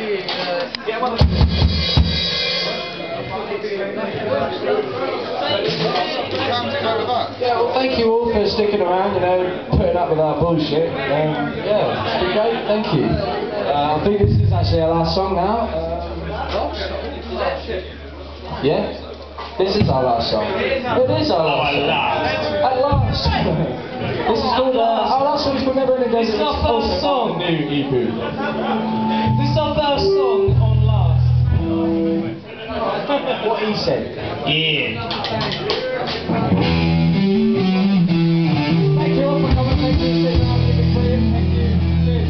Yeah, well, thank you all for sticking around, you know, putting up with our bullshit. Yeah, it's been great, thank you. I think this is actually our last song now. Yeah? This is our last song. It is our last song. At last! This is called, our last song is called Never Ending Days. This is our first song. New EP. This is our first song on Last. What he said. Yeah. Thank you all for coming, thank you for sitting around, you've been brilliant, thank you. Cheers.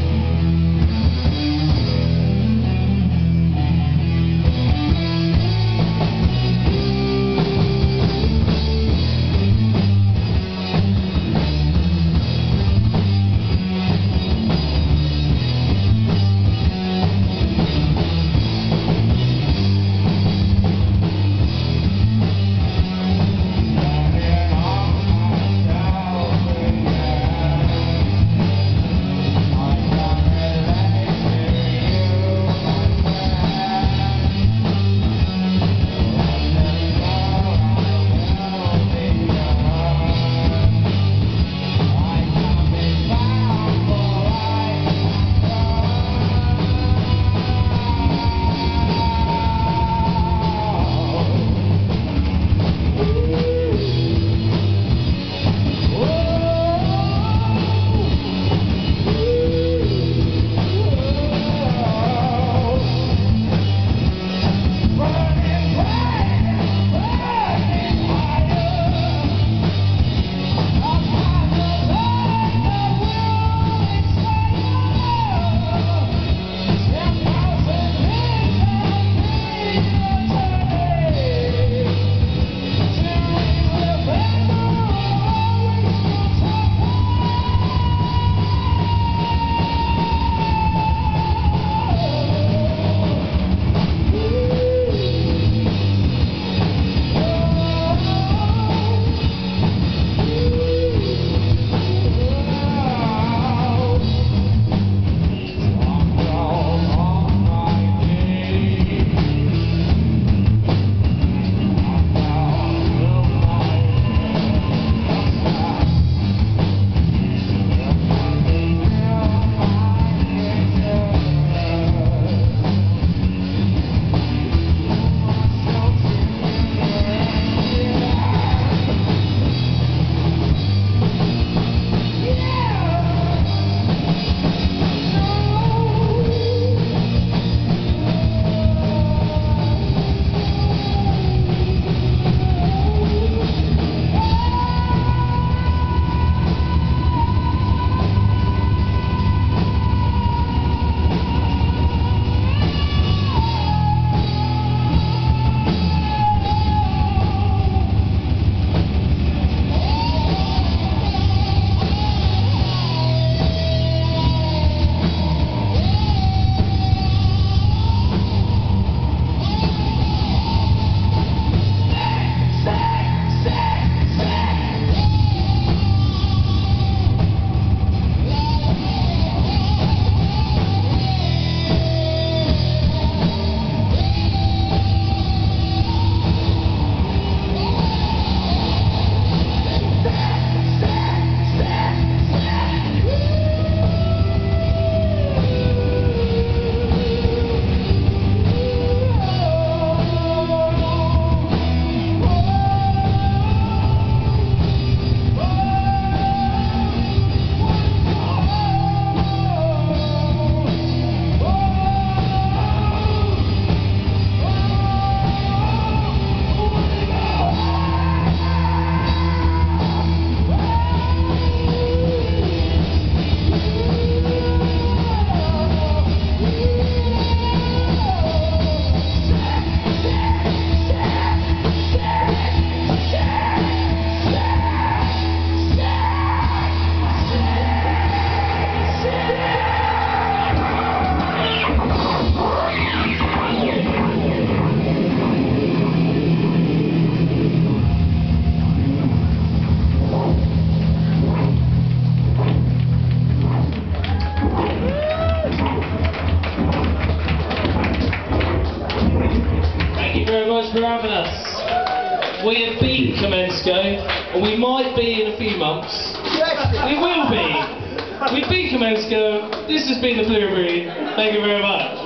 having us. We have beat Kamensco, and we might be in a few months. We will be. We beat Kamensco. This has been the Blueberry. Thank you very much.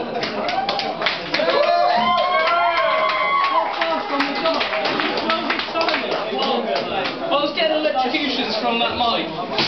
I was getting electrocutions from that mic.